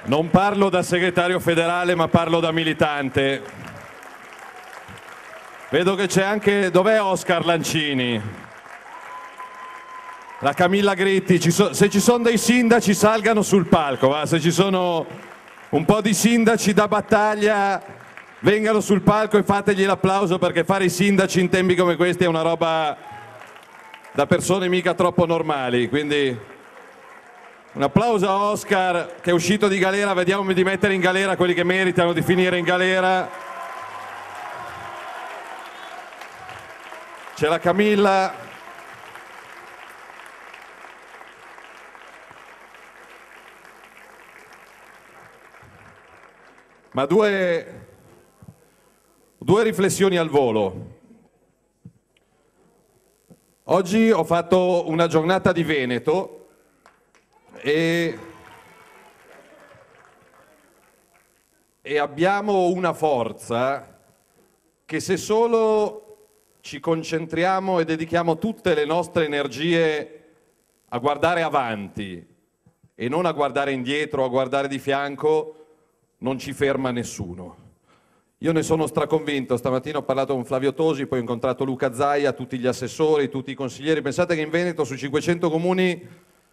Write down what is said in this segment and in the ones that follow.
Non parlo da segretario federale, ma parlo da militante. Vedo che c'è anche... Dov'è Oscar Lancini? La Camilla Gritti. Se ci sono dei sindaci, salgano sul palco. Va? Se ci sono un po' di sindaci da battaglia, vengano sul palco e fategli l'applauso, perché fare i sindaci in tempi come questi è una roba da persone mica troppo normali. Quindi... un applauso a Oscar, che è uscito di galera. Vediamo di mettere in galera quelli che meritano di finire in galera. C'è la Camilla. Ma due riflessioni al volo. Oggi ho fatto una giornata di Veneto e abbiamo una forza che, se solo ci concentriamo e dedichiamo tutte le nostre energie a guardare avanti e non a guardare indietro o a guardare di fianco, non ci ferma nessuno. Io ne sono straconvinto. Stamattina ho parlato con Flavio Tosi, poi ho incontrato Luca Zaia, tutti gli assessori, tutti i consiglieri. Pensate che in Veneto, su 500 comuni,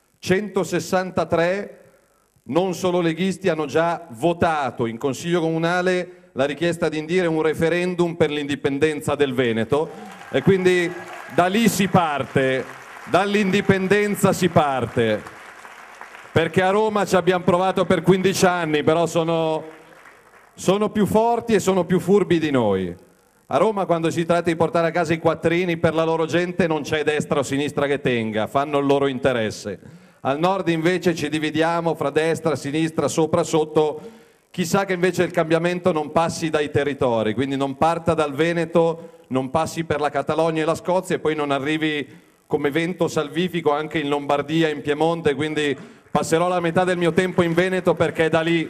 163 non solo leghisti hanno già votato in Consiglio Comunale la richiesta di indire un referendum per l'indipendenza del Veneto, e quindi da lì si parte, dall'indipendenza si parte, perché a Roma ci abbiamo provato per 15 anni, però sono più forti e sono più furbi di noi. A Roma, quando si tratta di portare a casa i quattrini per la loro gente, non c'è destra o sinistra che tenga, fanno il loro interesse. Al nord invece ci dividiamo fra destra, sinistra, sopra, sotto. Chissà che invece il cambiamento non passi dai territori, quindi non parta dal Veneto, non passi per la Catalogna e la Scozia e poi non arrivi come vento salvifico anche in Lombardia e in Piemonte. Quindi passerò la metà del mio tempo in Veneto, perché è da lì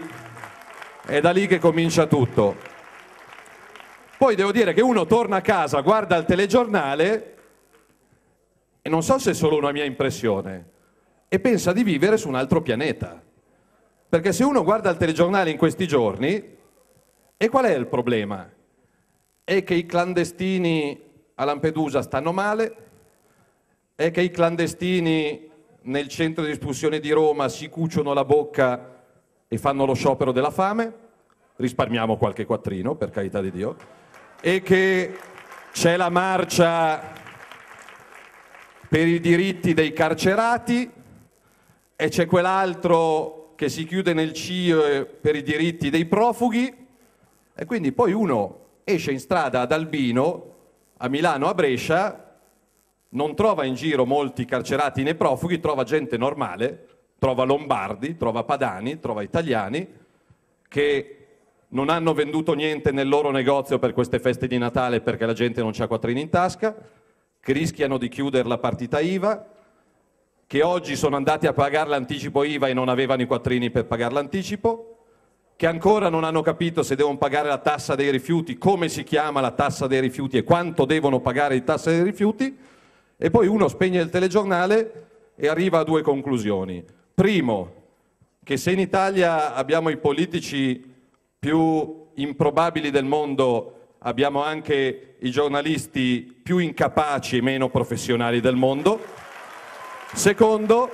che comincia tutto. Poi devo dire che uno torna a casa, guarda il telegiornale e non so se è solo una mia impressione, e pensa di vivere su un altro pianeta. Perché se uno guarda il telegiornale in questi giorni, e qual è il problema? È che i clandestini a Lampedusa stanno male, è che i clandestini nel centro di espulsione di Roma si cuciono la bocca e fanno lo sciopero della fame, risparmiamo qualche quattrino, per carità di Dio, e che c'è la marcia per i diritti dei carcerati, e c'è quell'altro che si chiude nel CIE per i diritti dei profughi, e quindi poi uno esce in strada ad Albino, a Milano, a Brescia, non trova in giro molti carcerati né profughi, trova gente normale, trova lombardi, trova padani, trova italiani che non hanno venduto niente nel loro negozio per queste feste di Natale perché la gente non c'ha quattrini in tasca, che rischiano di chiudere la partita IVA, che oggi sono andati a pagare l'anticipo IVA e non avevano i quattrini per pagare l'anticipo, che ancora non hanno capito se devono pagare la tassa dei rifiuti, come si chiama la tassa dei rifiuti e quanto devono pagare di tassa dei rifiuti. E poi uno spegne il telegiornale e arriva a due conclusioni. Primo, che se in Italia abbiamo i politici più improbabili del mondo, abbiamo anche i giornalisti più incapaci e meno professionali del mondo. Secondo,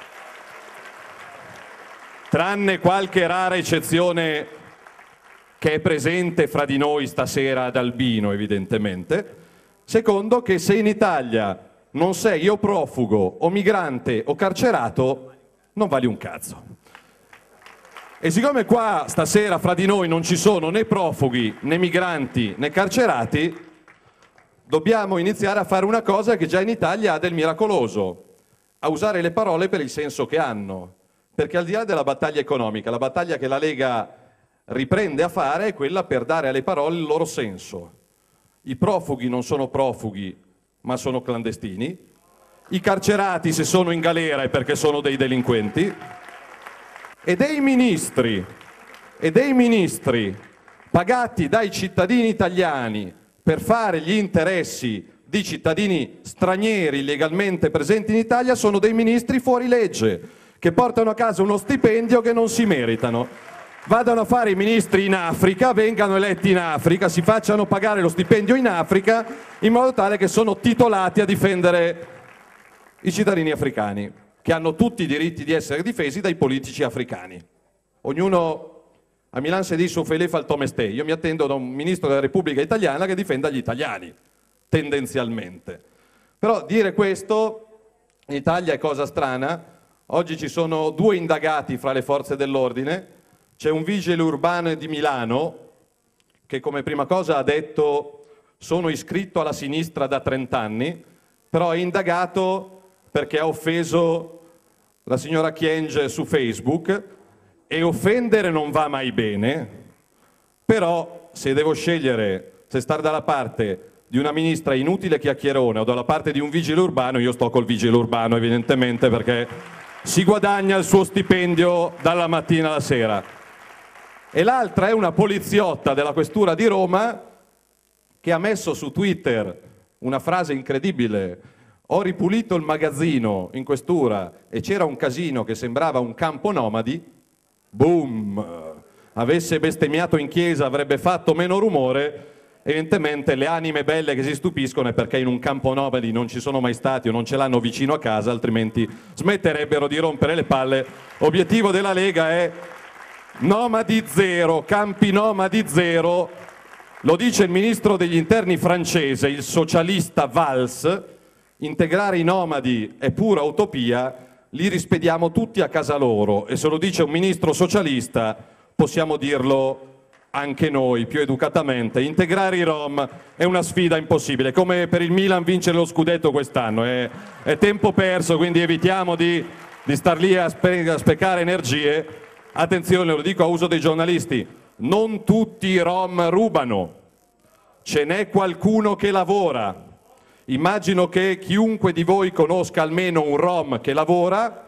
tranne qualche rara eccezione che è presente fra di noi stasera ad Albino evidentemente, secondo, che se in Italia non sei o profugo o migrante o carcerato, non vali un cazzo. E siccome qua stasera fra di noi non ci sono né profughi, né migranti, né carcerati, dobbiamo iniziare a fare una cosa che già in Italia ha del miracoloso: a usare le parole per il senso che hanno. Perché al di là della battaglia economica, la battaglia che la Lega riprende a fare è quella per dare alle parole il loro senso. I profughi non sono profughi, ma sono clandestini. I carcerati, se sono in galera, è perché sono dei delinquenti. E dei ministri pagati dai cittadini italiani per fare gli interessi di cittadini stranieri legalmente presenti in Italia sono dei ministri fuori legge, che portano a casa uno stipendio che non si meritano. Vadano a fare i ministri in Africa, vengano eletti in Africa, si facciano pagare lo stipendio in Africa, in modo tale che sono titolati a difendere i cittadini africani, che hanno tutti i diritti di essere difesi dai politici africani. Ognuno a Milan si dice Fele fa il tomestè. Io mi attendo da un ministro della Repubblica Italiana che difenda gli italiani, tendenzialmente. Però dire questo in Italia è cosa strana. Oggi ci sono 2 indagati fra le forze dell'ordine. C'è un vigile urbano di Milano che come prima cosa ha detto sono iscritto alla sinistra da 30 anni, però è indagato perché ha offeso la signora Kyenge su Facebook, e offendere non va mai bene, però se devo scegliere se stare dalla parte di una ministra inutile chiacchierone o dalla parte di un vigile urbano, io sto col vigile urbano evidentemente, perché si guadagna il suo stipendio dalla mattina alla sera. E l'altra è una poliziotta della questura di Roma che ha messo su Twitter una frase incredibile: ho ripulito il magazzino in questura e c'era un casino che sembrava un campo nomadi. Boom! Avesse bestemmiato in chiesa avrebbe fatto meno rumore. Evidentemente le anime belle che si stupiscono è perché in un campo nomadi non ci sono mai stati o non ce l'hanno vicino a casa, altrimenti smetterebbero di rompere le palle. Obiettivo della Lega è nomadi zero, campi nomadi zero. Lo dice il ministro degli interni francese, il socialista Valls: integrare i nomadi è pura utopia, li rispediamo tutti a casa loro. E se lo dice un ministro socialista possiamo dirlo anche noi, più educatamente. Integrare i Rom è una sfida impossibile, come per il Milan vincere lo scudetto quest'anno. È tempo perso, quindi evitiamo di star lì a sprecare energie. Attenzione, lo dico a uso dei giornalisti, non tutti i Rom rubano, ce n'è qualcuno che lavora. Immagino che chiunque di voi conosca almeno un Rom che lavora,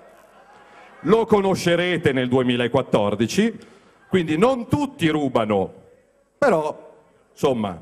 lo conoscerete nel 2014, quindi non tutti rubano, però insomma,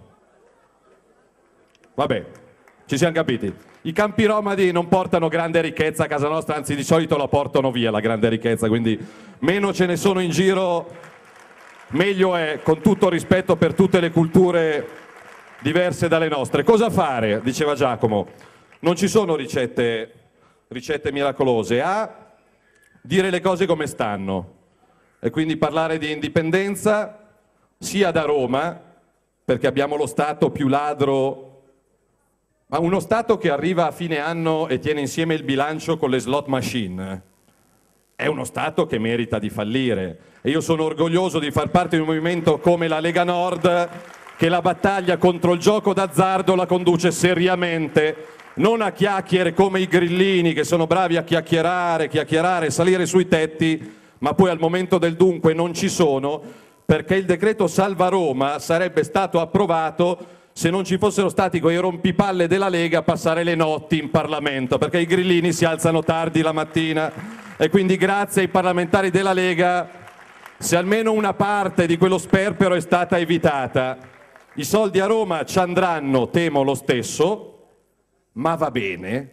vabbè, ci siamo capiti. I campi nomadi non portano grande ricchezza a casa nostra, anzi di solito la portano via la grande ricchezza, quindi meno ce ne sono in giro, meglio è, con tutto rispetto per tutte le culture diverse dalle nostre. Cosa fare? Diceva Giacomo. Non ci sono ricette miracolose, a dire le cose come stanno e quindi parlare di indipendenza sia da Roma, perché abbiamo lo Stato più ladro, ma uno Stato che arriva a fine anno e tiene insieme il bilancio con le slot machine. È uno Stato che merita di fallire e io sono orgoglioso di far parte di un movimento come la Lega Nord, che la battaglia contro il gioco d'azzardo la conduce seriamente, non a chiacchiere come i grillini che sono bravi a chiacchierare, salire sui tetti, ma poi al momento del dunque non ci sono, perché il decreto Salva Roma sarebbe stato approvato se non ci fossero stati quei rompipalle della Lega a passare le notti in Parlamento, perché i grillini si alzano tardi la mattina e quindi grazie ai parlamentari della Lega se almeno una parte di quello sperpero è stata evitata. I soldi a Roma ci andranno, temo, lo stesso, ma va bene,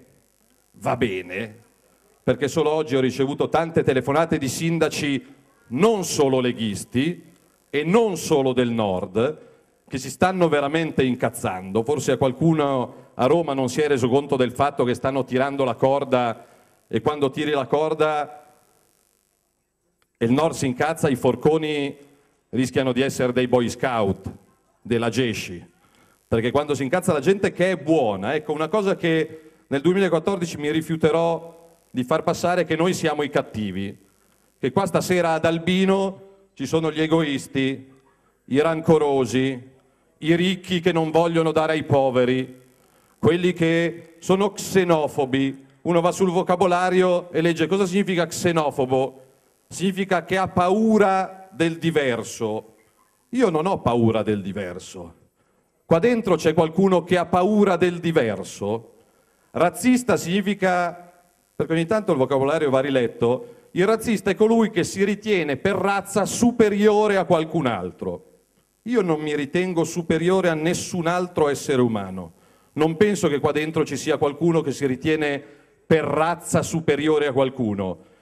perché solo oggi ho ricevuto tante telefonate di sindaci non solo leghisti e non solo del nord, che si stanno veramente incazzando. Forse a qualcuno a Roma non si è reso conto del fatto che stanno tirando la corda e quando tiri la corda e il nord si incazza, i forconi rischiano di essere dei boy scout, della Gesci, perché quando si incazza la gente che è buona, ecco una cosa che nel 2014 mi rifiuterò di far passare, che noi siamo i cattivi, che qua stasera ad Albino ci sono gli egoisti, i rancorosi, i ricchi che non vogliono dare ai poveri, quelli che sono xenofobi. Uno va sul vocabolario e legge cosa significa xenofobo, significa che ha paura del diverso. Io non ho paura del diverso. Qua dentro c'è qualcuno che ha paura del diverso. Razzista significa, perché ogni tanto il vocabolario va riletto, il razzista è colui che si ritiene per razza superiore a qualcun altro. Io non mi ritengo superiore a nessun altro essere umano. Non penso che qua dentro ci sia qualcuno che si ritiene per razza superiore a qualcuno.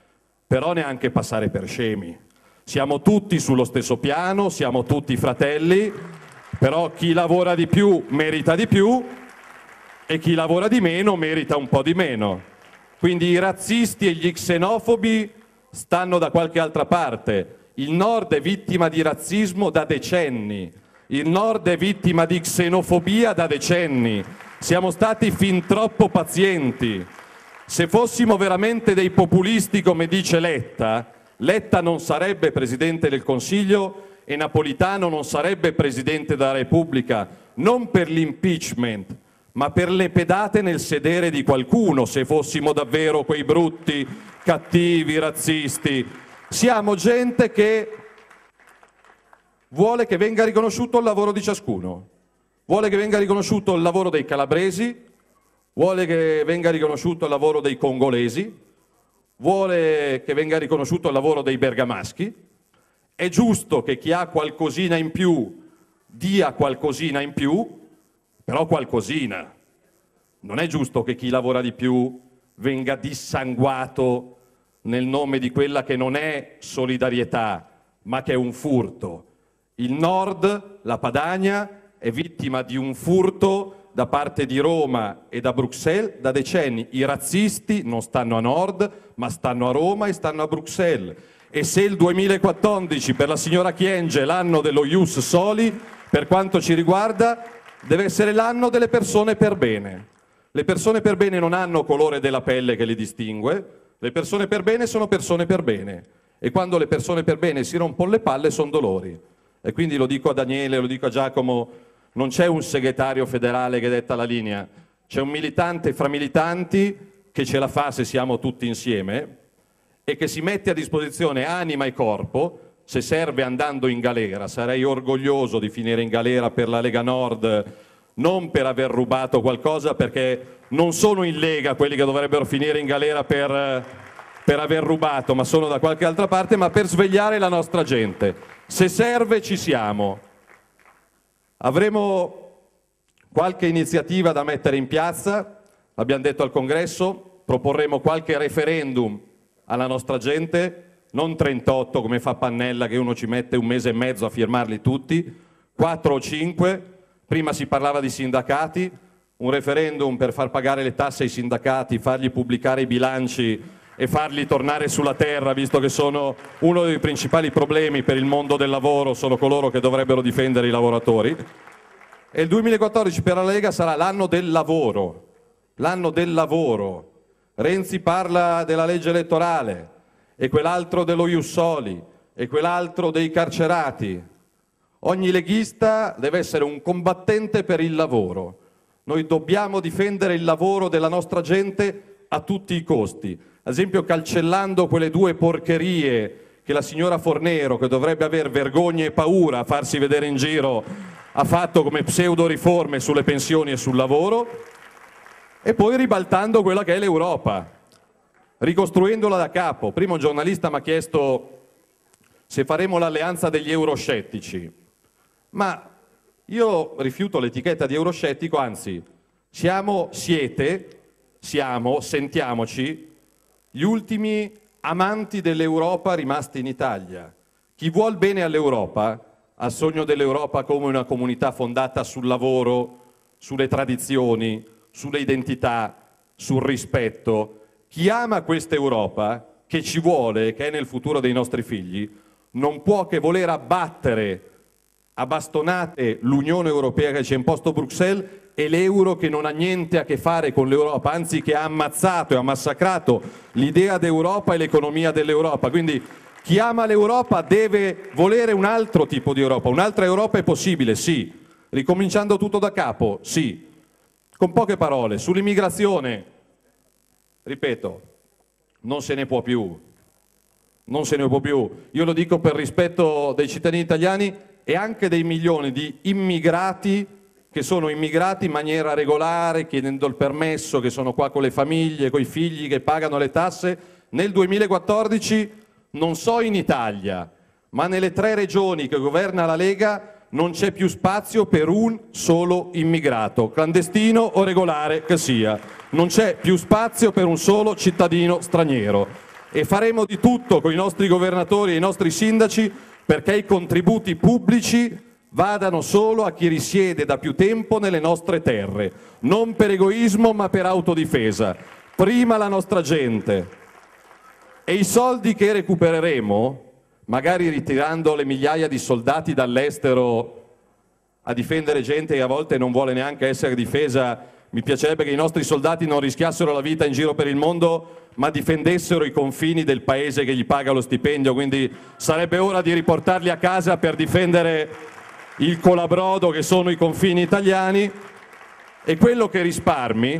però neanche passare per scemi. Siamo tutti sullo stesso piano, siamo tutti fratelli, però chi lavora di più merita di più e chi lavora di meno merita un po' di meno. Quindi i razzisti e gli xenofobi stanno da qualche altra parte. Il Nord è vittima di razzismo da decenni, il Nord è vittima di xenofobia da decenni. Siamo stati fin troppo pazienti. Se fossimo veramente dei populisti come dice Letta, Letta non sarebbe Presidente del Consiglio e Napolitano non sarebbe Presidente della Repubblica, non per l'impeachment, ma per le pedate nel sedere di qualcuno, se fossimo davvero quei brutti, cattivi, razzisti. Siamo gente che vuole che venga riconosciuto il lavoro di ciascuno, vuole che venga riconosciuto il lavoro dei calabresi, vuole che venga riconosciuto il lavoro dei congolesi, vuole che venga riconosciuto il lavoro dei bergamaschi. È giusto che chi ha qualcosina in più dia qualcosina in più, però qualcosina. Non è giusto che chi lavora di più venga dissanguato nel nome di quella che non è solidarietà, ma che è un furto. Il Nord, la Padania, è vittima di un furto da parte di Roma e da Bruxelles da decenni. I razzisti non stanno a Nord, ma stanno a Roma e stanno a Bruxelles. E se il 2014 per la signora Kyenge è l'anno dello Ius Soli, per quanto ci riguarda, deve essere l'anno delle persone per bene. Le persone per bene non hanno colore della pelle che li distingue, le persone per bene sono persone per bene. E quando le persone per bene si rompono le palle sono dolori. E quindi lo dico a Daniele, lo dico a Giacomo, non c'è un segretario federale che detta la linea, c'è un militante fra militanti che ce la fa se siamo tutti insieme e che si mette a disposizione anima e corpo, se serve andando in galera. Sarei orgoglioso di finire in galera per la Lega Nord, non per aver rubato qualcosa, perché non sono in Lega quelli che dovrebbero finire in galera per aver rubato, ma sono da qualche altra parte, ma per svegliare la nostra gente. Se serve ci siamo. Avremo qualche iniziativa da mettere in piazza, l'abbiamo detto al Congresso, proporremo qualche referendum alla nostra gente, non 38 come fa Pannella che uno ci mette un mese e mezzo a firmarli tutti, 4 o 5, prima si parlava di sindacati, un referendum per far pagare le tasse ai sindacati, fargli pubblicare i bilanci e farli tornare sulla terra, visto che sono uno dei principali problemi per il mondo del lavoro, sono coloro che dovrebbero difendere i lavoratori. E il 2014 per la Lega sarà l'anno del lavoro, l'anno del lavoro. Renzi parla della legge elettorale e quell'altro dello Ius Soli e quell'altro dei carcerati. Ogni leghista deve essere un combattente per il lavoro. Noi dobbiamo difendere il lavoro della nostra gente a tutti i costi. Ad esempio cancellando quelle 2 porcherie che la signora Fornero, che dovrebbe aver vergogna e paura a farsi vedere in giro, ha fatto come pseudo riforme sulle pensioni e sul lavoro, e poi ribaltando quella che è l'Europa, ricostruendola da capo. Prima un giornalista mi ha chiesto se faremo l'alleanza degli euroscettici, ma io rifiuto l'etichetta di euroscettico, anzi, sentiamoci, gli ultimi amanti dell'Europa rimasti in Italia. Chi vuol bene all'Europa ha il sogno dell'Europa come una comunità fondata sul lavoro, sulle tradizioni, sulle identità, sul rispetto. Chi ama questa Europa, che ci vuole, che è nel futuro dei nostri figli, non può che voler abbattere a bastonate l'Unione Europea che ci ha imposto Bruxelles e l'euro che non ha niente a che fare con l'Europa, anzi che ha ammazzato e ha massacrato l'idea d'Europa e l'economia dell'Europa. Quindi chi ama l'Europa deve volere un altro tipo di Europa. Un'altra Europa è possibile, sì. Ricominciando tutto da capo, sì. Con poche parole, sull'immigrazione, ripeto, non se ne può più. Non se ne può più. Io lo dico per rispetto dei cittadini italiani e anche dei milioni di immigrati che sono immigrati in maniera regolare, chiedendo il permesso, che sono qua con le famiglie, con i figli, che pagano le tasse. Nel 2014, non so in Italia, ma nelle 3 regioni che governa la Lega non c'è più spazio per un solo immigrato, clandestino o regolare che sia. Non c'è più spazio per un solo cittadino straniero. e faremo di tutto con i nostri governatori e i nostri sindaci perché i contributi pubblici vadano solo a chi risiede da più tempo nelle nostre terre, non per egoismo ma per autodifesa. Prima la nostra gente. E i soldi che recupereremo, magari ritirando le migliaia di soldati dall'estero a difendere gente che a volte non vuole neanche essere difesa, mi piacerebbe che i nostri soldati non rischiassero la vita in giro per il mondo, ma difendessero i confini del paese che gli paga lo stipendio, quindi sarebbe ora di riportarli a casa per difendere il colabrodo che sono i confini italiani. E quello che risparmi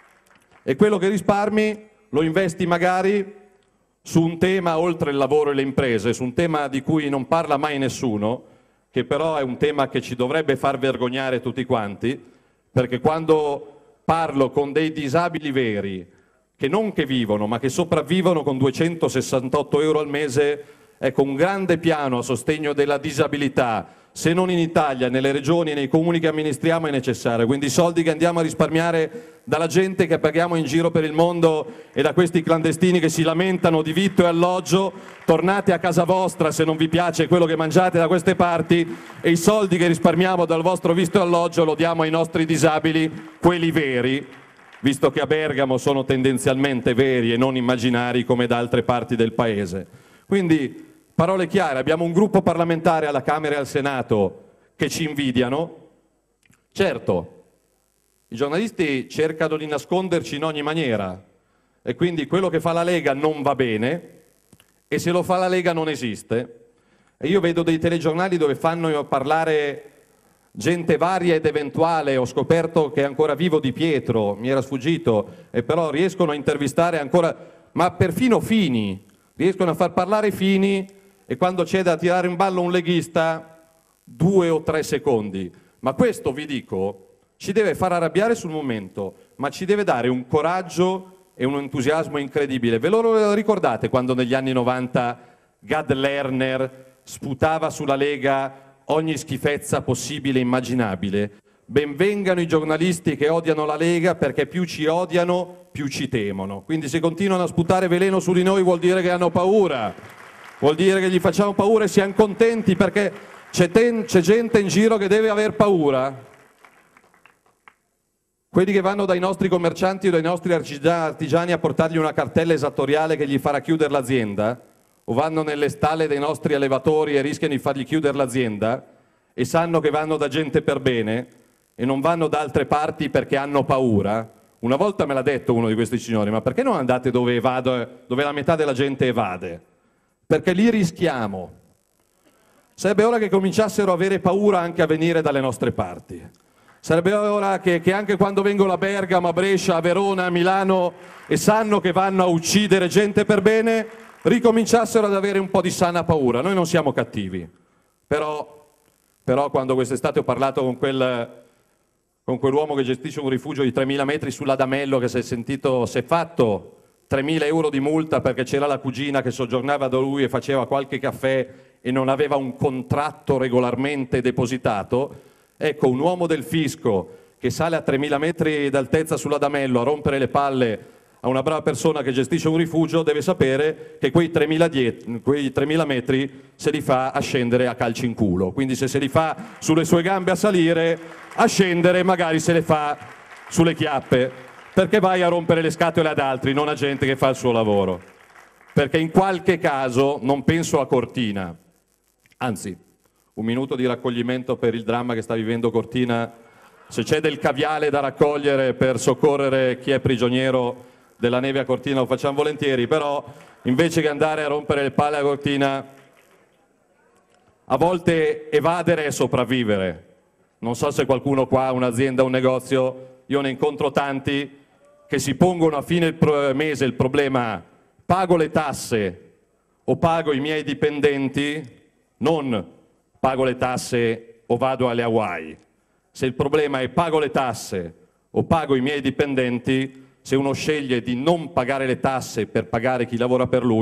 lo investi magari su un tema, oltre il lavoro e le imprese, su un tema di cui non parla mai nessuno, che però è un tema che ci dovrebbe far vergognare tutti quanti, perché quando parlo con dei disabili veri, che non che vivono, ma che sopravvivono con 268 euro al mese, ecco, un grande piano a sostegno della disabilità, se non in Italia, nelle regioni e nei comuni che amministriamo, è necessario. Quindi i soldi che andiamo a risparmiare dalla gente che paghiamo in giro per il mondo e da questi clandestini che si lamentano di vitto e alloggio, tornate a casa vostra se non vi piace quello che mangiate da queste parti, e i soldi che risparmiamo dal vostro vitto e alloggio lo diamo ai nostri disabili, quelli veri, visto che a Bergamo sono tendenzialmente veri e non immaginari come da altre parti del paese. Quindi, parole chiare, abbiamo un gruppo parlamentare alla Camera e al Senato che ci invidiano. Certo, i giornalisti cercano di nasconderci in ogni maniera e quindi quello che fa la Lega non va bene e se lo fa la Lega non esiste. E io vedo dei telegiornali dove fanno parlare gente varia ed eventuale, ho scoperto che è ancora vivo Di Pietro, mi era sfuggito, e però riescono a intervistare ancora, ma perfino Fini, riescono a far parlare Fini, e quando c'è da tirare in ballo un leghista, 2 o 3 secondi. Ma questo, vi dico, ci deve far arrabbiare sul momento, ma ci deve dare un coraggio e un entusiasmo incredibile. Ve lo ricordate quando negli anni 90 Gad Lerner sputava sulla Lega ogni schifezza possibile e immaginabile? Benvengano i giornalisti che odiano la Lega, perché più ci odiano, più ci temono. Quindi se continuano a sputare veleno su di noi vuol dire che hanno paura. Vuol dire che gli facciamo paura e siamo contenti perché c'è gente in giro che deve aver paura. Quelli che vanno dai nostri commercianti o dai nostri artigiani a portargli una cartella esattoriale che gli farà chiudere l'azienda, o vanno nelle stalle dei nostri allevatori e rischiano di fargli chiudere l'azienda, e sanno che vanno da gente per bene e non vanno da altre parti perché hanno paura. Una volta me l'ha detto uno di questi signori: ma perché non andate dove la metà della gente evade? Perché lì rischiamo. Sarebbe ora che cominciassero a avere paura anche a venire dalle nostre parti. Sarebbe ora che anche quando vengono a Bergamo, a Brescia, a Verona, a Milano e sanno che vanno a uccidere gente per bene, ricominciassero ad avere un po' di sana paura. Noi non siamo cattivi, però quando quest'estate ho parlato con quell'uomo che gestisce un rifugio di 3.000 metri sull'Adamello, che si è fatto 3.000 euro di multa perché c'era la cugina che soggiornava da lui e faceva qualche caffè e non aveva un contratto regolarmente depositato. Ecco, un uomo del fisco che sale a 3.000 metri d'altezza sull'Adamello a rompere le palle a una brava persona che gestisce un rifugio deve sapere che quei 3.000 metri se li fa a scendere a calci in culo. Quindi se li fa sulle sue gambe a salire, a scendere magari se le fa sulle chiappe, perché vai a rompere le scatole ad altri, non a gente che fa il suo lavoro. Perché in qualche caso, non penso a Cortina, anzi, un minuto di raccoglimento per il dramma che sta vivendo Cortina, se c'è del caviale da raccogliere per soccorrere chi è prigioniero della neve a Cortina lo facciamo volentieri, però invece che andare a rompere le palle a Cortina, a volte evadere è sopravvivere. Non so se qualcuno qua ha un'azienda, un negozio, io ne incontro tanti che si pongono a fine mese il problema: pago le tasse o pago i miei dipendenti, non pago le tasse o vado alle Hawaii. Se il problema è pago le tasse o pago i miei dipendenti, se uno sceglie di non pagare le tasse per pagare chi lavora per lui,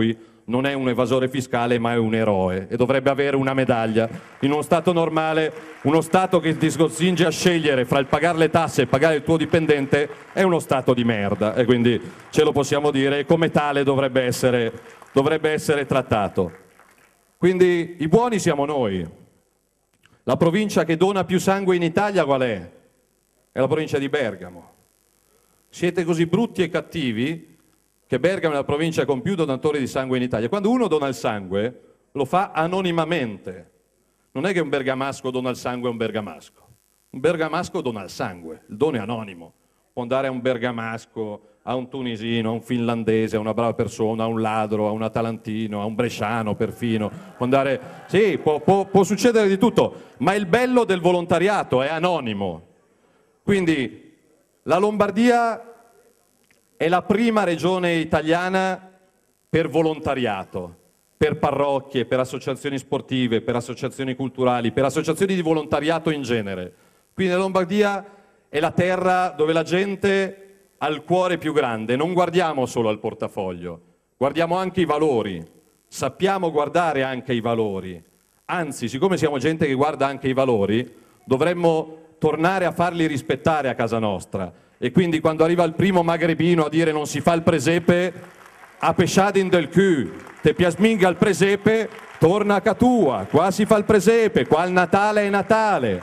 non è un evasore fiscale ma è un eroe e dovrebbe avere una medaglia. In uno Stato normale, uno Stato che ti costringe a scegliere fra il pagare le tasse e pagare il tuo dipendente è uno Stato di merda, e quindi ce lo possiamo dire, e come tale dovrebbe essere trattato. Quindi i buoni siamo noi. La provincia che dona più sangue in Italia qual è? È la provincia di Bergamo. Siete così brutti e cattivi che Bergamo è la provincia con più donatori di sangue in Italia. Quando uno dona il sangue lo fa anonimamente. Non è che un bergamasco dona il sangue a un bergamasco. Un bergamasco dona il sangue, il dono è anonimo. Può andare a un bergamasco, a un tunisino, a un finlandese, a una brava persona, a un ladro, a un atalantino, a un bresciano perfino. Può andare... Sì, può succedere di tutto, ma il bello del volontariato è anonimo. Quindi la Lombardia è la prima regione italiana per volontariato, per parrocchie, per associazioni sportive, per associazioni culturali, per associazioni di volontariato in genere. Quindi la Lombardia è la terra dove la gente ha il cuore più grande. Non guardiamo solo al portafoglio, guardiamo anche i valori, sappiamo guardare anche i valori. Anzi, siccome siamo gente che guarda anche i valori, dovremmo tornare a farli rispettare a casa nostra. E quindi quando arriva il primo magrebino a dire non si fa il presepe, a pesciadin del cul, te piasminga il presepe, torna a casa tua, qua si fa il presepe, qua il Natale è Natale.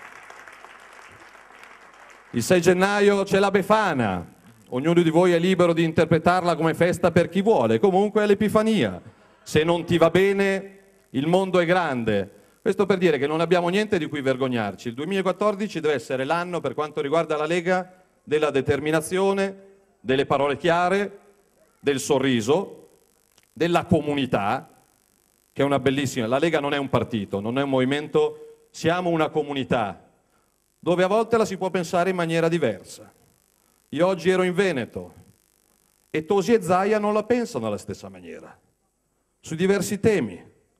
Il 6 gennaio c'è la Befana, ognuno di voi è libero di interpretarla come festa per chi vuole, comunque è l'Epifania. Se non ti va bene, il mondo è grande. Questo per dire che non abbiamo niente di cui vergognarci. Il 2014 deve essere l'anno, per quanto riguarda la Lega, della determinazione, delle parole chiare, del sorriso, della comunità, che è una bellissima... La Lega non è un partito, non è un movimento, siamo una comunità, dove a volte la si può pensare in maniera diversa. Io oggi ero in Veneto e Tosi e Zaia non la pensano alla stessa maniera, su diversi temi.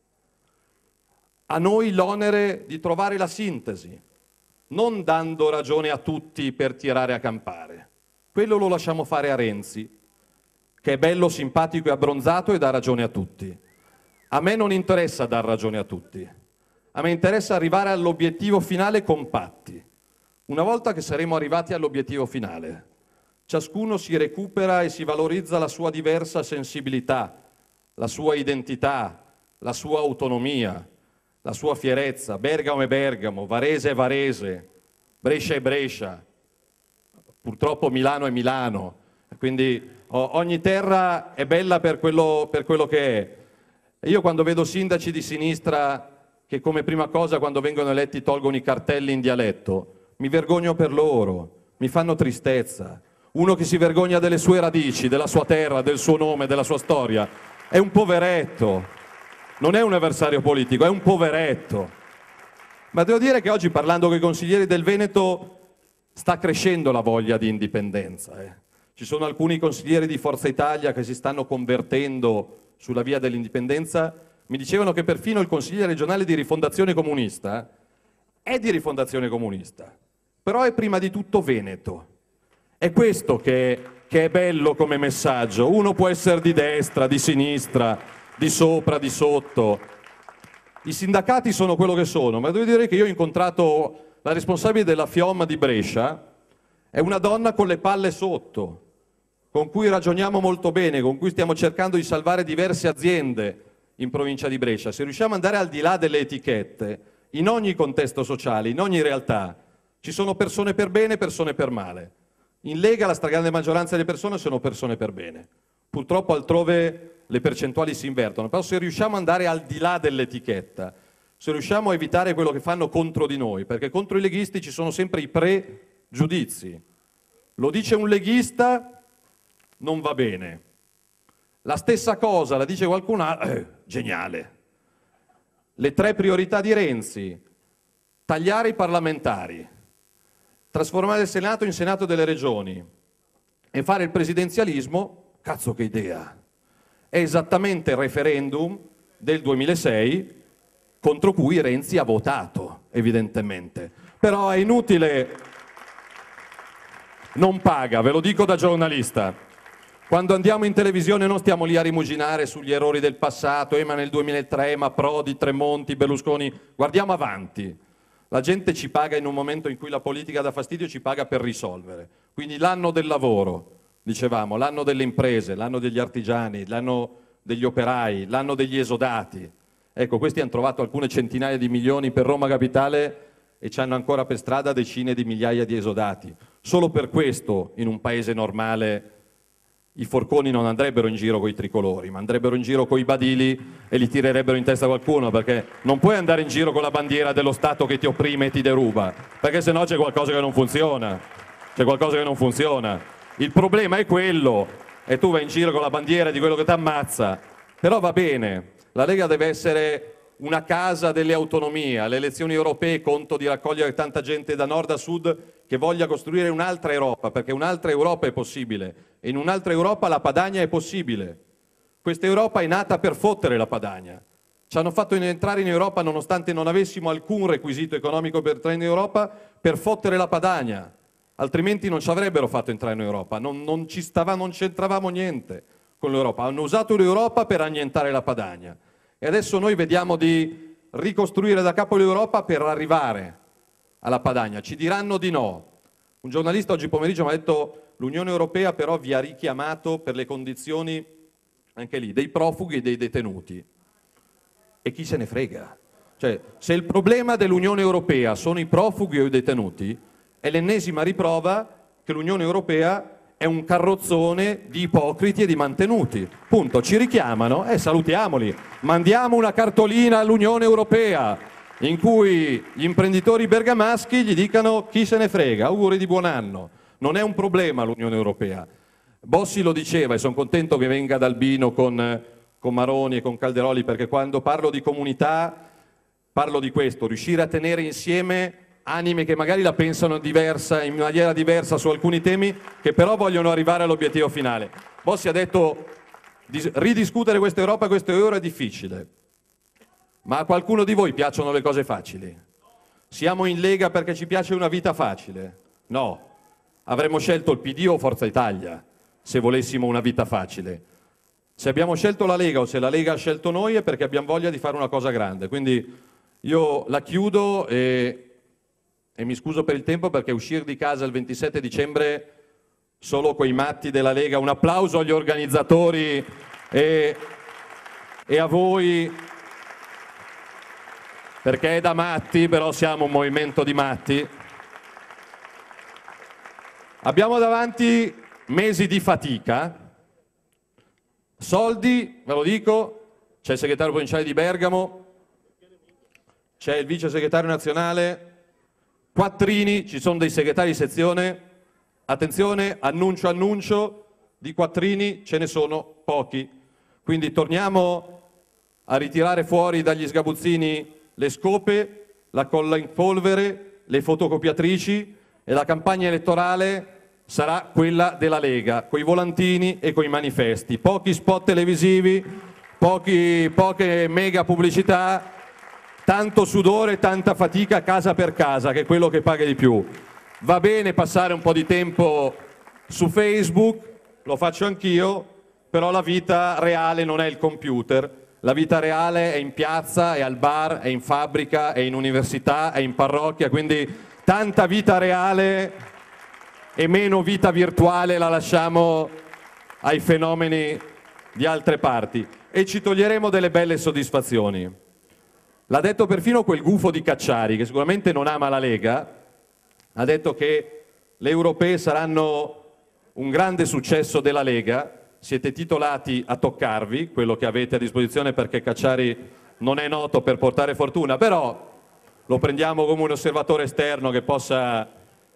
A noi l'onere di trovare la sintesi, non dando ragione a tutti per tirare a campare. Quello lo lasciamo fare a Renzi, che è bello, simpatico e abbronzato e dà ragione a tutti. A me non interessa dar ragione a tutti. A me interessa arrivare all'obiettivo finale compatti. Una volta che saremo arrivati all'obiettivo finale, ciascuno si recupera e si valorizza la sua diversa sensibilità, la sua identità, la sua autonomia, la sua fierezza. Bergamo è Bergamo, Varese è Varese, Brescia è Brescia, purtroppo Milano è Milano, quindi ogni terra è bella per quello che è. E io quando vedo sindaci di sinistra che come prima cosa quando vengono eletti tolgono i cartelli in dialetto, mi vergogno per loro, mi fanno tristezza. Uno che si vergogna delle sue radici, della sua terra, del suo nome, della sua storia, è un poveretto. Non è un avversario politico, è un poveretto. Ma devo dire che oggi, parlando con i consiglieri del Veneto, sta crescendo la voglia di indipendenza. Ci sono alcuni consiglieri di Forza Italia che si stanno convertendo sulla via dell'indipendenza. Mi dicevano che perfino il consigliere regionale di Rifondazione Comunista è di Rifondazione Comunista, però è prima di tutto veneto. È questo che è bello come messaggio. Uno può essere di destra, di sinistra, di sopra, di sotto. I sindacati sono quello che sono, ma devo dire che io ho incontrato la responsabile della FIOM di Brescia, è una donna con le palle sotto, con cui ragioniamo molto bene, con cui stiamo cercando di salvare diverse aziende in provincia di Brescia. Se riusciamo ad andare al di là delle etichette, in ogni contesto sociale, in ogni realtà, ci sono persone per bene e persone per male. In Lega la stragrande maggioranza delle persone sono persone per bene. Purtroppo altrove le percentuali si invertono, però se riusciamo ad andare al di là dell'etichetta, se riusciamo a evitare quello che fanno contro di noi, perché contro i leghisti ci sono sempre i pregiudizi. Lo dice un leghista, non va bene. La stessa cosa la dice qualcun altro, geniale. Le 3 priorità di Renzi: tagliare i parlamentari, trasformare il Senato in Senato delle Regioni e fare il presidenzialismo. Cazzo che idea! È esattamente il referendum del 2006 contro cui Renzi ha votato, evidentemente. Però è inutile, non paga, ve lo dico da giornalista. Quando andiamo in televisione non stiamo lì a rimuginare sugli errori del passato, ma nel 2003, ma Prodi, Tremonti, Berlusconi, guardiamo avanti. La gente ci paga in un momento in cui la politica dà fastidio, ci paga per risolvere. Quindi l'anno del lavoro, dicevamo, l'anno delle imprese, l'anno degli artigiani, l'anno degli operai, l'anno degli esodati. Ecco, questi hanno trovato alcune centinaia di milioni per Roma Capitale e ci hanno ancora per strada decine di migliaia di esodati. Solo per questo, in un paese normale, i forconi non andrebbero in giro con i tricolori, ma andrebbero in giro con i badili e li tirerebbero in testa a qualcuno, perché non puoi andare in giro con la bandiera dello Stato che ti opprime e ti deruba, perché sennò c'è qualcosa che non funziona. C'è qualcosa che non funziona. Il problema è quello, e tu vai in giro con la bandiera di quello che ti ammazza. Però va bene, la Lega deve essere una casa delle autonomie. Alle elezioni europee conto di raccogliere tanta gente da nord a sud che voglia costruire un'altra Europa, perché un'altra Europa è possibile. E in un'altra Europa la Padania è possibile. Questa Europa è nata per fottere la Padania. Ci hanno fatto entrare in Europa nonostante non avessimo alcun requisito economico per entrare in Europa, per fottere la Padania. Altrimenti non ci avrebbero fatto entrare in Europa. Non c'entravamo niente con l'Europa. Hanno usato l'Europa per annientare la Padania. E adesso noi vediamo di ricostruire da capo l'Europa per arrivare alla Padania. Ci diranno di no. Un giornalista oggi pomeriggio mi ha detto: l'Unione Europea però vi ha richiamato per le condizioni, anche lì, dei profughi e dei detenuti. E chi se ne frega? Cioè, se il problema dell'Unione Europea sono i profughi o i detenuti, è l'ennesima riprova che l'Unione Europea è un carrozzone di ipocriti e di mantenuti. Punto. Ci richiamano e salutiamoli. Mandiamo una cartolina all'Unione Europea in cui gli imprenditori bergamaschi gli dicano: chi se ne frega, auguri di buon anno. Non è un problema l'Unione Europea. Bossi lo diceva, e sono contento che venga ad Albino con Maroni e con Calderoli, perché quando parlo di comunità parlo di questo: riuscire a tenere insieme anime che magari la pensano in maniera diversa su alcuni temi, che però vogliono arrivare all'obiettivo finale. Bossi ha detto: ridiscutere questa Europa, questo euro è difficile. Ma a qualcuno di voi piacciono le cose facili? Siamo in Lega perché ci piace una vita facile? No. Avremmo scelto il PD o Forza Italia se volessimo una vita facile. Se abbiamo scelto la Lega o se la Lega ha scelto noi è perché abbiamo voglia di fare una cosa grande. Quindi io la chiudo e mi scuso per il tempo, perché uscire di casa il 27 dicembre solo coi matti della Lega. Un applauso agli organizzatori e a voi, perché è da matti, però siamo un movimento di matti. Abbiamo davanti mesi di fatica, soldi, ve lo dico, c'è il segretario provinciale di Bergamo, c'è il vice segretario nazionale, quattrini, ci sono dei segretari di sezione, attenzione, annuncio, di quattrini ce ne sono pochi. Quindi torniamo a ritirare fuori dagli sgabuzzini le scope, la colla in polvere, le fotocopiatrici, e la campagna elettorale sarà quella della Lega, coi volantini e coi manifesti. Pochi spot televisivi, poche mega pubblicità, tanto sudore, tanta fatica casa per casa, che è quello che paga di più. Va bene passare un po' di tempo su Facebook, lo faccio anch'io, però la vita reale non è il computer. La vita reale è in piazza, è al bar, è in fabbrica, è in università, è in parrocchia, quindi tanta vita reale e meno vita virtuale la lasciamo ai fenomeni di altre parti e ci toglieremo delle belle soddisfazioni. L'ha detto perfino quel gufo di Cacciari, che sicuramente non ama la Lega, ha detto che le europee saranno un grande successo della Lega. Siete titolati a toccarvi quello che avete a disposizione, perché Cacciari non è noto per portare fortuna, però lo prendiamo come un osservatore esterno che possa...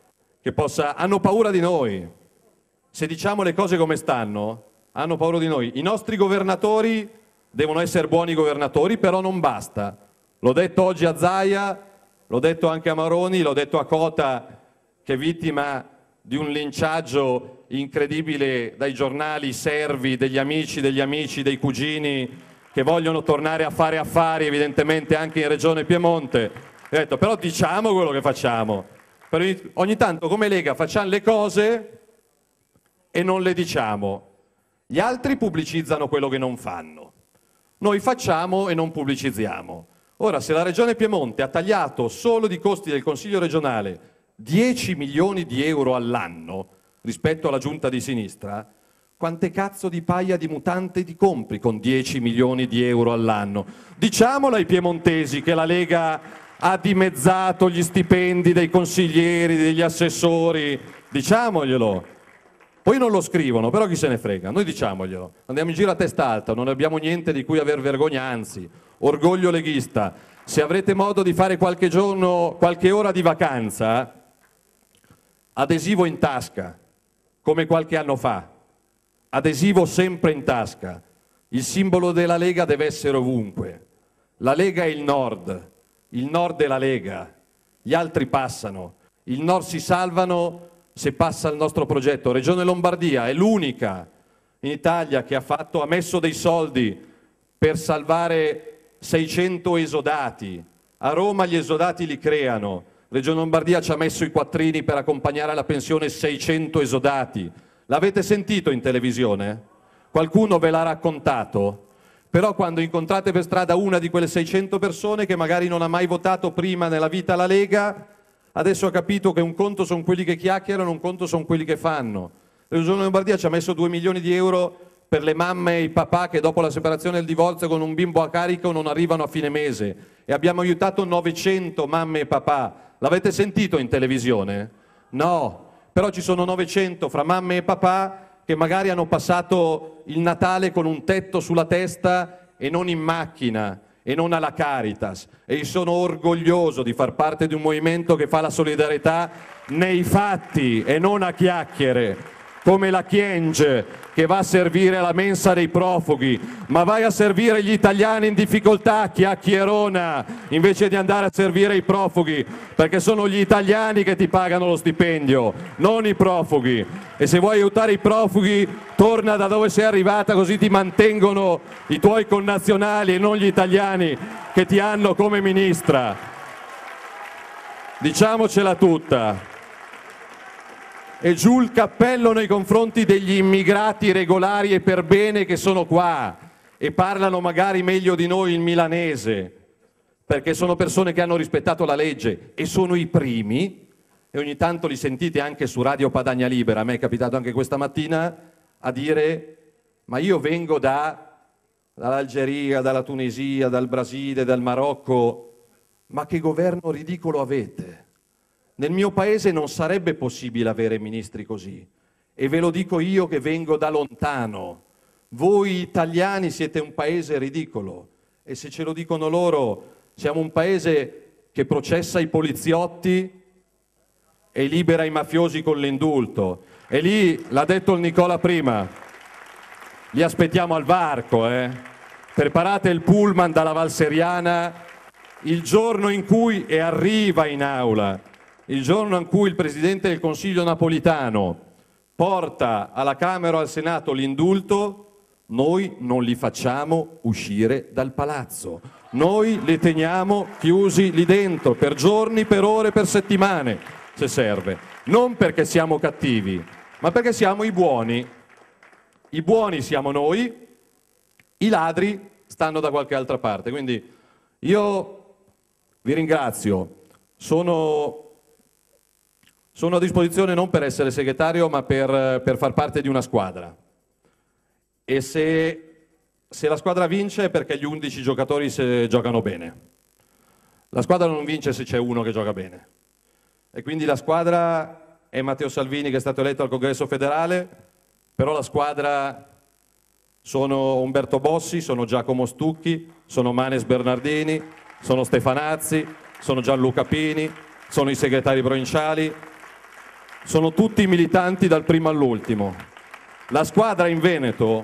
Hanno paura di noi. Se diciamo le cose come stanno, hanno paura di noi. I nostri governatori devono essere buoni governatori, però non basta. L'ho detto oggi a Zaia, l'ho detto anche a Maroni, l'ho detto a Cota, che è vittima di un linciaggio incredibile dai giornali servi, degli amici, dei cugini, che vogliono tornare a fare affari, evidentemente anche in Regione Piemonte. Ho detto, però diciamo quello che facciamo. Ogni tanto come Lega facciamo le cose e non le diciamo. Gli altri pubblicizzano quello che non fanno. Noi facciamo e non pubblicizziamo. Ora, se la Regione Piemonte ha tagliato solo di costi del Consiglio regionale 10 milioni di euro all'anno rispetto alla giunta di sinistra, quante cazzo di paia di mutante ti compri con 10 milioni di euro all'anno? Diciamolo ai piemontesi che la Lega ha dimezzato gli stipendi dei consiglieri, degli assessori, diciamoglielo. Poi non lo scrivono, però chi se ne frega, noi diciamoglielo. Andiamo in giro a testa alta, non abbiamo niente di cui aver vergogna, anzi, orgoglio leghista. Se avrete modo di fare qualche giorno, qualche ora di vacanza, adesivo in tasca, come qualche anno fa, adesivo sempre in tasca. Il simbolo della Lega deve essere ovunque. La Lega è il Nord è la Lega, gli altri passano. Il Nord si salvano se passa il nostro progetto. Regione Lombardia è l'unica in Italia che ha messo dei soldi per salvare 600 esodati. A Roma gli esodati li creano. Regione Lombardia ci ha messo i quattrini per accompagnare alla pensione 600 esodati. L'avete sentito in televisione? Qualcuno ve l'ha raccontato? Però quando incontrate per strada una di quelle 600 persone che magari non ha mai votato prima nella vita la Lega, adesso ha capito che un conto sono quelli che chiacchierano, un conto sono quelli che fanno. La Regione Lombardia ci ha messo 2 milioni di euro per le mamme e i papà che dopo la separazione e il divorzio con un bimbo a carico non arrivano a fine mese. E abbiamo aiutato 900 mamme e papà. L'avete sentito in televisione? No, però ci sono 900 fra mamme e papà che magari hanno passato il Natale con un tetto sulla testa e non in macchina e non alla Caritas. E io sono orgoglioso di far parte di un movimento che fa la solidarietà nei fatti e non a chiacchiere, come la Chienge che va a servire la mensa dei profughi, ma vai a servire gli italiani in difficoltà, chiacchierona, invece di andare a servire i profughi, perché sono gli italiani che ti pagano lo stipendio, non i profughi. E se vuoi aiutare i profughi, torna da dove sei arrivata, così ti mantengono i tuoi connazionali e non gli italiani che ti hanno come ministra. Diciamocela tutta. E giù il cappello nei confronti degli immigrati regolari e per bene che sono qua e parlano magari meglio di noi il milanese, perché sono persone che hanno rispettato la legge e sono i primi, e ogni tanto li sentite anche su Radio Padania Libera, a me è capitato anche questa mattina, a dire ma io vengo dall'Algeria, dalla Tunisia, dal Brasile, dal Marocco, ma che governo ridicolo avete? Nel mio paese non sarebbe possibile avere ministri così, e ve lo dico io che vengo da lontano. Voi italiani siete un paese ridicolo, e se ce lo dicono loro, siamo un paese che processa i poliziotti e libera i mafiosi con l'indulto. E lì, l'ha detto il Nicola prima, li aspettiamo al varco, Preparate il pullman dalla Valseriana il giorno in cui, e arriva in aula, il giorno in cui il Presidente del Consiglio Napolitano porta alla Camera o al Senato l'indulto, noi non li facciamo uscire dal palazzo. Noi li teniamo chiusi lì dentro per giorni, per ore, per settimane, se serve. Non perché siamo cattivi, ma perché siamo i buoni. I buoni siamo noi, i ladri stanno da qualche altra parte. Quindi io vi ringrazio. Sono a disposizione non per essere segretario, ma per far parte di una squadra. E se la squadra vince è perché gli 11 giocatori giocano bene. La squadra non vince se c'è uno che gioca bene. E quindi la squadra è Matteo Salvini, che è stato eletto al Congresso federale, però la squadra sono Umberto Bossi, sono Giacomo Stucchi, sono Manes Bernardini, sono Stefanazzi, sono Gianluca Pini, sono i segretari provinciali, sono tutti militanti dal primo all'ultimo. La squadra in Veneto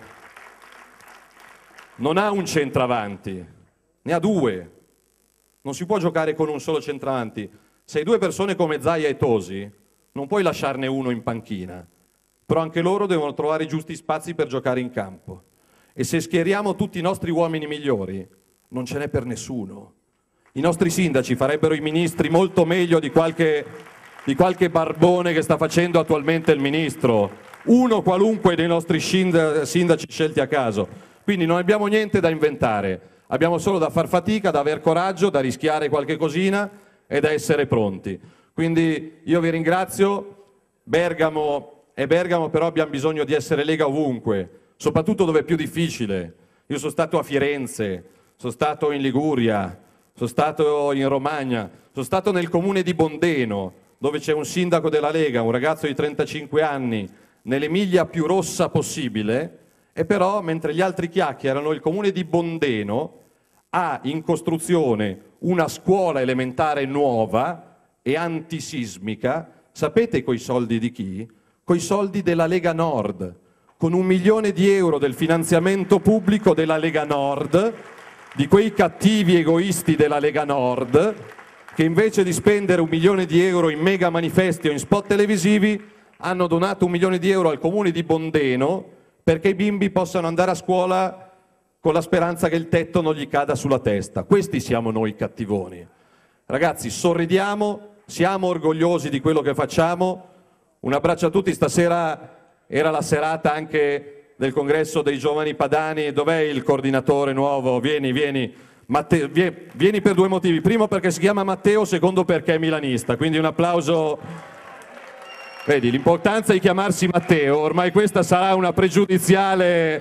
non ha un centravanti, ne ha due. Non si può giocare con un solo centravanti. Se hai due persone come Zaia e Tosi, non puoi lasciarne uno in panchina. Però anche loro devono trovare i giusti spazi per giocare in campo. E se schieriamo tutti i nostri uomini migliori, non ce n'è per nessuno. I nostri sindaci farebbero i ministri molto meglio di qualche barbone che sta facendo attualmente il ministro. uno qualunque dei nostri sindaci scelti a caso. Quindi non abbiamo niente da inventare, abbiamo solo da far fatica, da aver coraggio, da rischiare qualche cosina e da essere pronti. Quindi io vi ringrazio. Bergamo è Bergamo, però abbiamo bisogno di essere Lega ovunque, soprattutto dove è più difficile. Io sono stato a Firenze, sono stato in Liguria, sono stato in Romagna, sono stato nel comune di Bondeno, dove c'è un sindaco della Lega, un ragazzo di 35 anni, nell'Emilia più rossa possibile, e però mentre gli altri chiacchierano, il comune di Bondeno ha in costruzione una scuola elementare nuova e antisismica. Sapete coi soldi di chi? Coi soldi della Lega Nord, con 1 milione di euro del finanziamento pubblico della Lega Nord, di quei cattivi egoisti della Lega Nord, che invece di spendere 1 milione di euro in mega manifesti o in spot televisivi, hanno donato 1 milione di euro al comune di Bondeno perché i bimbi possano andare a scuola con la speranza che il tetto non gli cada sulla testa. Questi siamo noi cattivoni. Ragazzi, sorridiamo, siamo orgogliosi di quello che facciamo. Un abbraccio a tutti. Stasera era la serata anche del congresso dei giovani padani. Dov'è il coordinatore nuovo? Vieni. Matteo, vieni per 2 motivi. Primo perché si chiama Matteo, secondo perché è milanista. Quindi un applauso. Vedi, l'importanza di chiamarsi Matteo, ormai questa sarà una pregiudiziale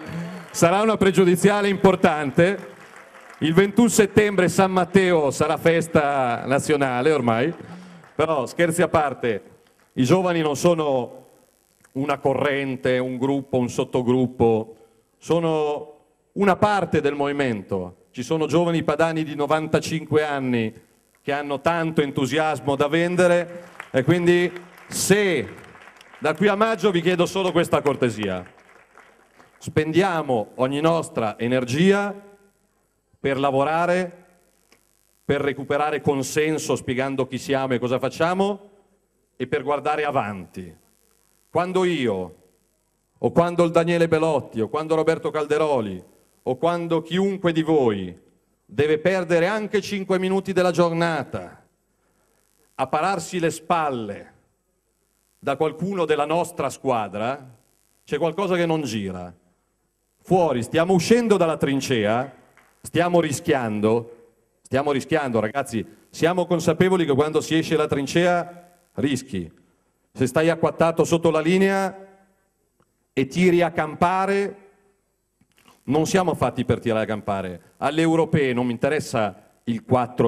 importante. Il 21 settembre San Matteo sarà festa nazionale ormai. Però scherzi a parte, i giovani non sono una corrente, un gruppo, un sottogruppo, sono una parte del movimento. Ci sono giovani padani di 95 anni che hanno tanto entusiasmo da vendere e quindi se da qui a maggio vi chiedo solo questa cortesia: spendiamo ogni nostra energia per lavorare, per recuperare consenso spiegando chi siamo e cosa facciamo e per guardare avanti. Quando io, o quando il Daniele Belotti, o quando Roberto Calderoli, o quando chiunque di voi deve perdere anche 5 minuti della giornata a pararsi le spalle da qualcuno della nostra squadra, c'è qualcosa che non gira. Fuori stiamo uscendo dalla trincea, stiamo rischiando, ragazzi, siamo consapevoli che quando si esce dalla trincea rischi. Se stai acquattato sotto la linea e tiri a campare, non siamo fatti per tirare a campare. Alle europee non mi interessa il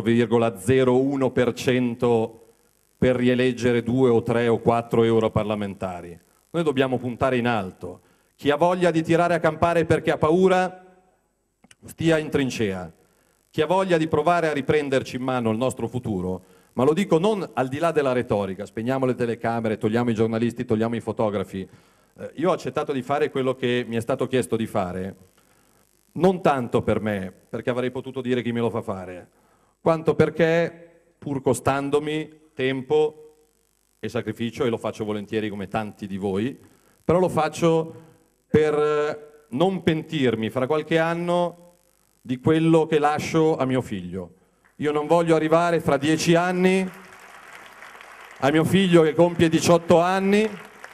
4,01% per rieleggere 2 o 3 o 4 europarlamentari. Noi dobbiamo puntare in alto. Chi ha voglia di tirare a campare perché ha paura, stia in trincea. Chi ha voglia di provare a riprenderci in mano il nostro futuro, ma lo dico non al di là della retorica, spegniamo le telecamere, togliamo i giornalisti, togliamo i fotografi. Io ho accettato di fare quello che mi è stato chiesto di fare, non tanto per me, perché avrei potuto dire chi me lo fa fare, quanto perché, pur costandomi tempo e sacrificio, e lo faccio volentieri come tanti di voi, però lo faccio per non pentirmi fra qualche anno di quello che lascio a mio figlio. Io non voglio arrivare fra 10 anni a mio figlio che compie 18 anni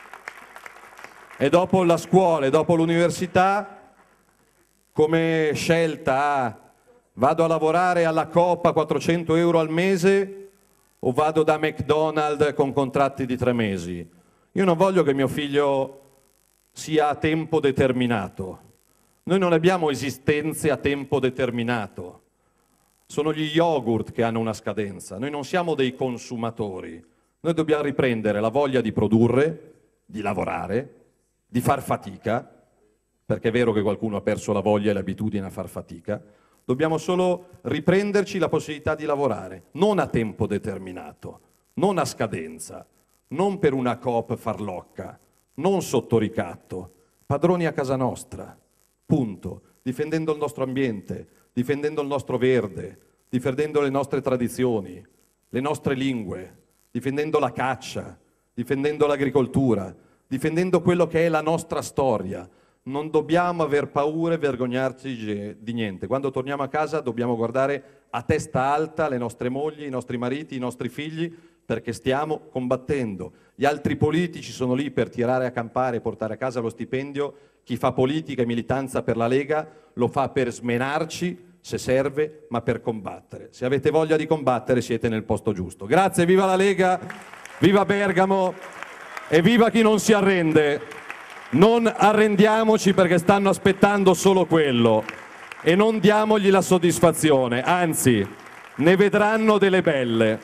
e dopo la scuola e dopo l'università, come scelta, vado a lavorare alla Coop a 400 euro al mese o vado da McDonald's con contratti di 3 mesi. Io non voglio che mio figlio sia a tempo determinato. Noi non abbiamo esistenze a tempo determinato. Sono gli yogurt che hanno una scadenza. Noi non siamo dei consumatori. Noi dobbiamo riprendere la voglia di produrre, di lavorare, di far fatica, perché è vero che qualcuno ha perso la voglia e l'abitudine a far fatica. Dobbiamo solo riprenderci la possibilità di lavorare, non a tempo determinato, non a scadenza, non per una Coop farlocca, non sotto ricatto, padroni a casa nostra, punto, difendendo il nostro ambiente, difendendo il nostro verde, difendendo le nostre tradizioni, le nostre lingue, difendendo la caccia, difendendo l'agricoltura, difendendo quello che è la nostra storia. Non dobbiamo aver paura e vergognarci di niente. Quando torniamo a casa dobbiamo guardare a testa alta le nostre mogli, i nostri mariti, i nostri figli, perché stiamo combattendo. Gli altri politici sono lì per tirare a campare e portare a casa lo stipendio. Chi fa politica e militanza per la Lega lo fa per smenarci, se serve, ma per combattere. Se avete voglia di combattere siete nel posto giusto. Grazie, viva la Lega, viva Bergamo e viva chi non si arrende. Non arrendiamoci perché stanno aspettando solo quello e non diamogli la soddisfazione, anzi, ne vedranno delle belle.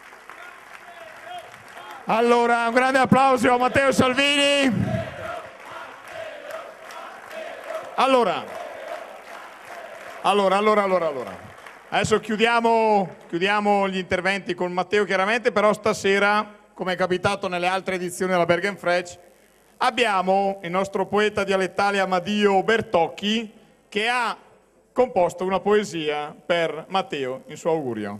Allora, un grande applauso a Matteo Salvini. Allora. Adesso chiudiamo gli interventi con Matteo chiaramente, però stasera, come è capitato nelle altre edizioni della Bergenfresh, abbiamo il nostro poeta dialettale Amadio Bertocchi che ha composto una poesia per Matteo in suo augurio.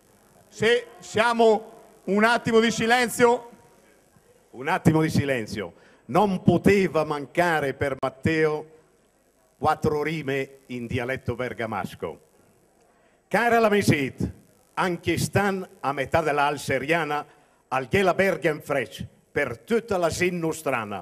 Se siamo un attimo di silenzio. Un attimo di silenzio. Non poteva mancare per Matteo 4 rime in dialetto bergamasco. Cara la mesit, anche stan a metà dell'alseriana al Ghela Bergenfresh per tutta la gent nostrana.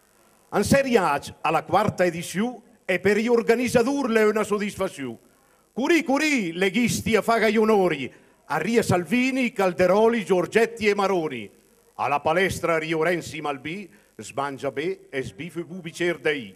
Anseriac alla quarta edizione e per gli organizzatori è una soddisfazione. Curì, leghisti a faga gli onori, a Ria Salvini, Calderoli, Giorgetti e Maroni. Alla palestra Rio Renzi Malbì, smangia be e sbife bubicer dei.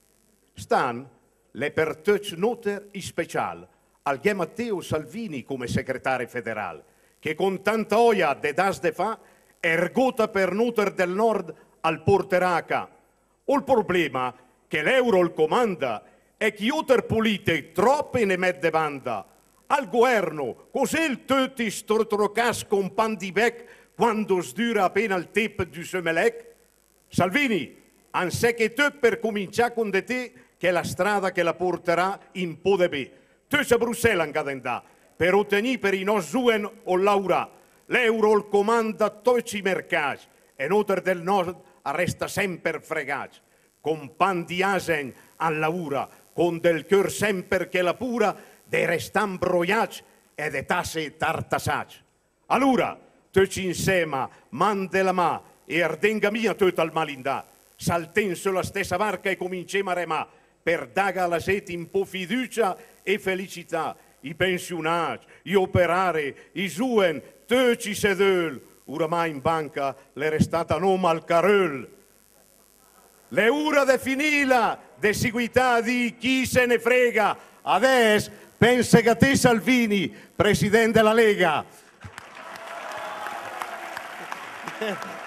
Stan le per tutti noter in special al Ghe Matteo Salvini come segretario federale, che con tanta oia de das de fa ergota per noter del nord al porteraca. O il problema che l'euro il comanda e che oter polite troppe ne mette banda. Al governo, cos'è il tutti stortrocas con pan di bec quando sdura appena il tep du semelec? Salvini, anse che tu per cominciare con de te che è la strada che la porterà in po' de be. Tu a Bruxelles incadendà per ottenere per i nostri zuen o Laura. L'euro il comanda tutti i mercati e noter del nord resta sempre fregati. Con pan di asen all'aura, con del cœur sempre che la pura, de restan broiats e de tasse tartasats. Allora, tutti insieme, man della ma e ardenga mia tutta il malindà, salten sulla stessa barca e cominciamo a remà, per daga alla sete un po' fiducia e felicità. I pensionati, gli operari, i zuen, tutti sedel, oramai in banca le restata nome al carol. Le ora de finila, de seguità di chi se ne frega. Adesso pensa che a te Salvini, presidente della Lega.